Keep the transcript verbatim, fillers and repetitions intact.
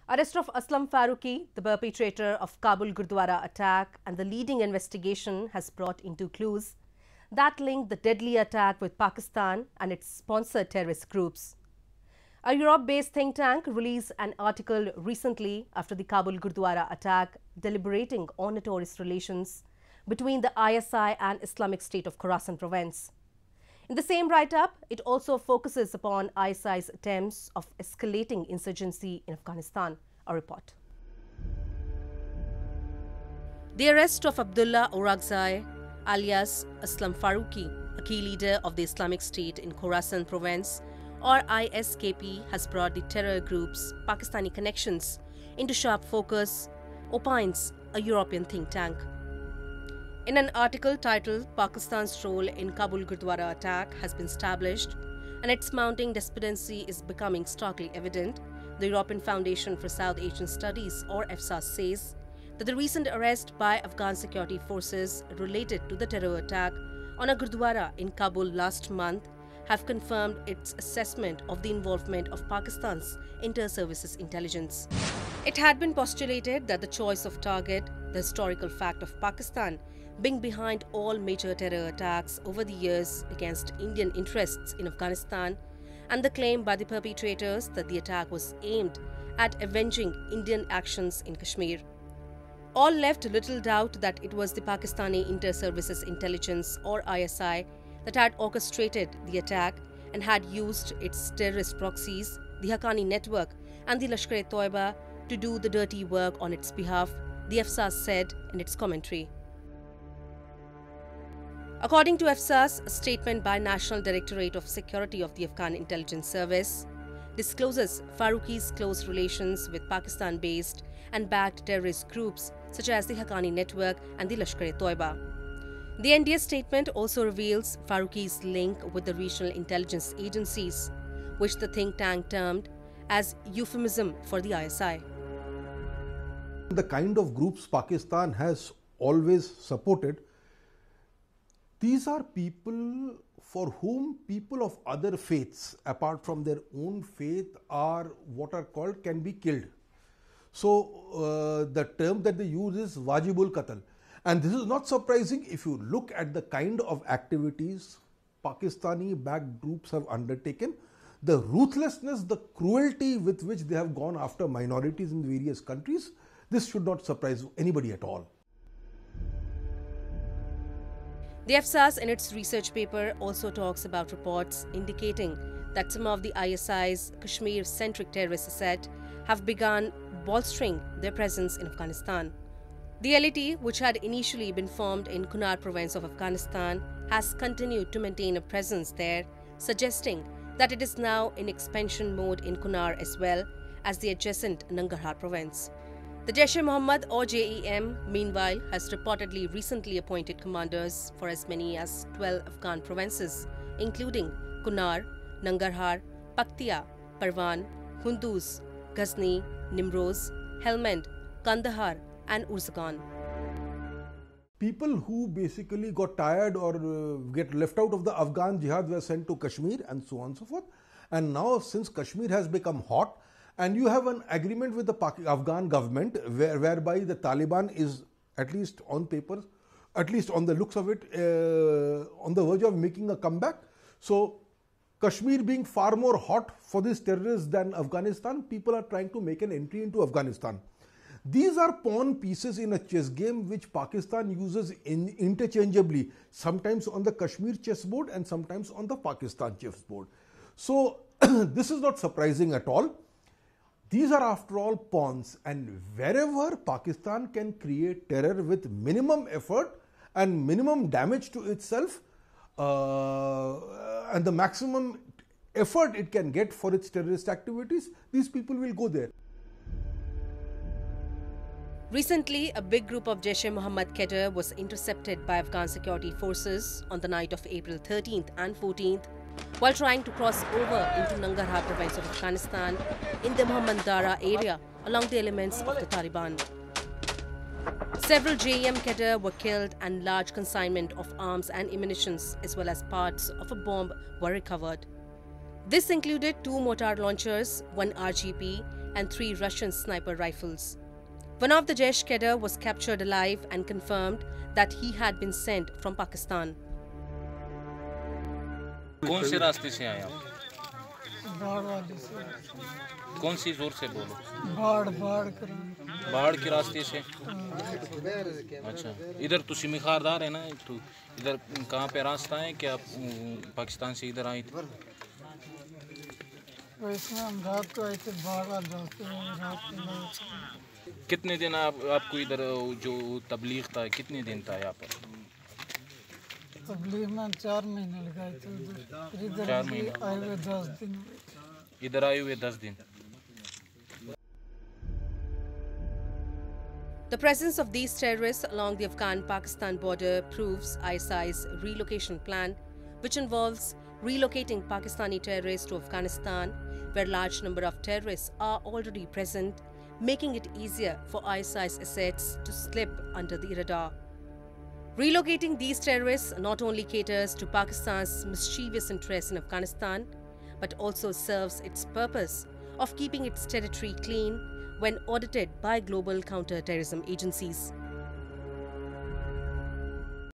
Arrest of Aslam Farooqi, the perpetrator of Kabul Gurdwara attack, and the leading investigation has brought into clues that link the deadly attack with Pakistan and its sponsored terrorist groups. A Europe-based think tank released an article recently after the Kabul Gurdwara attack deliberating on notorious relations between the I S I and Islamic State of Khorasan province. In the same write-up, it also focuses upon I S I's attempts of escalating insurgency in Afghanistan. A report. The arrest of Abdullah Orakzai, alias Aslam Farooqi, a key leader of the Islamic State in Khorasan province, or I S K P, has brought the terror group's Pakistani connections into sharp focus, opines a European think tank. In an article titled "Pakistan's Role in Kabul Gurdwara Attack Has Been Established and Its Mounting Despondency is Becoming Starkly Evident," the European Foundation for South Asian Studies, or EFSA, says that the recent arrest by Afghan security forces related to the terror attack on a Gurdwara in Kabul last month have confirmed its assessment of the involvement of Pakistan's inter-services intelligence. It had been postulated that the choice of target, the historical fact of Pakistan being behind all major terror attacks over the years against Indian interests in Afghanistan, and the claim by the perpetrators that the attack was aimed at avenging Indian actions in Kashmir, all left little doubt that it was the Pakistani Inter-Services Intelligence, or I S I, that had orchestrated the attack and had used its terrorist proxies, the Haqqani network and the Lashkar-e-Toiba, to do the dirty work on its behalf, the EFSA said in its commentary. According to EFSA's statement by National Directorate of Security of the Afghan Intelligence Service, discloses Farooqi's close relations with Pakistan-based and backed terrorist groups such as the Haqqani network and the Lashkar-e-Toiba. The N D S statement also reveals Farooqi's link with the regional intelligence agencies, which the think tank termed as euphemism for the I S I. The kind of groups Pakistan has always supported, these are people for whom people of other faiths, apart from their own faith, are what are called can be killed. So uh, the term that they use is wajibul qatl. And this is not surprising if you look at the kind of activities Pakistani-backed groups have undertaken, the ruthlessness, the cruelty with which they have gone after minorities in various countries. This should not surprise anybody at all. The EFSA, in its research paper, also talks about reports indicating that some of the I S I's Kashmir-centric terrorist set have begun bolstering their presence in Afghanistan. The L A T, which had initially been formed in Kunar province of Afghanistan, has continued to maintain a presence there, suggesting that it is now in expansion mode in Kunar as well as the adjacent Nangarhar province. The Jaish-e-Mohammed, or J E M, meanwhile, has reportedly recently appointed commanders for as many as twelve Afghan provinces, including Kunar, Nangarhar, Paktia, Parwan, Kunduz, Ghazni, Nimroz, Helmand, Kandahar, and Uruzgan. People who basically got tired or uh, get left out of the Afghan jihad were sent to Kashmir and so on and so forth. And now, since Kashmir has become hot, and you have an agreement with the Afghan government where, whereby the Taliban is, at least on paper, at least on the looks of it, uh, on the verge of making a comeback. So Kashmir being far more hot for these terrorists than Afghanistan, people are trying to make an entry into Afghanistan. These are pawn pieces in a chess game which Pakistan uses in interchangeably, sometimes on the Kashmir chessboard and sometimes on the Pakistan chessboard. So this is not surprising at all. These are, after all, pawns, and wherever Pakistan can create terror with minimum effort and minimum damage to itself, uh, and the maximum effort it can get for its terrorist activities, these people will go there. Recently, a big group of Jaish-e-Mohammed cadre was intercepted by Afghan security forces on the night of April thirteenth and fourteenth while trying to cross over into Nangarhar province of Afghanistan in the Mohammandara area along the elements of the Taliban. Several J E M cadre were killed and large consignment of arms and ammunitions as well as parts of a bomb were recovered. This included two mortar launchers, one R G P and three Russian sniper rifles. One of the Jaish cadre was captured alive and confirmed that he had been sent from Pakistan. कौन से रास्ते से आए आप? बाढ़ वाले से। कौन सी जोर से बोलो? बाढ़ बाढ़ कर बाढ़ के रास्ते से। अच्छा, इधर तो सिमिखारदार है ना, तो इधर कहाँ पे रास्ता है कि आप पाकिस्तान से इधर आए थे? वैसे हम रात को आए थे, बाढ़ वाले रास्ते में रात को। कितने दिन आप आपको इधर जो तबलीग था कितने दिन था यहाँ पर? तबलीग में चार महीने लगाए थे उधर, इधर चार महीने आए हुए दस दिन हुए थे। इधर आए हुए दस दिन। The presence of these terrorists along the Afghan-Pakistan border proves I S I's relocation plan, which involves relocating Pakistani terrorists to Afghanistan, where large number of terrorists are already present, making it easier for I S I's assets to slip under the radar. Relocating these terrorists not only caters to Pakistan's mischievous interests in Afghanistan, but also serves its purpose of keeping its territory clean when audited by global counter-terrorism agencies.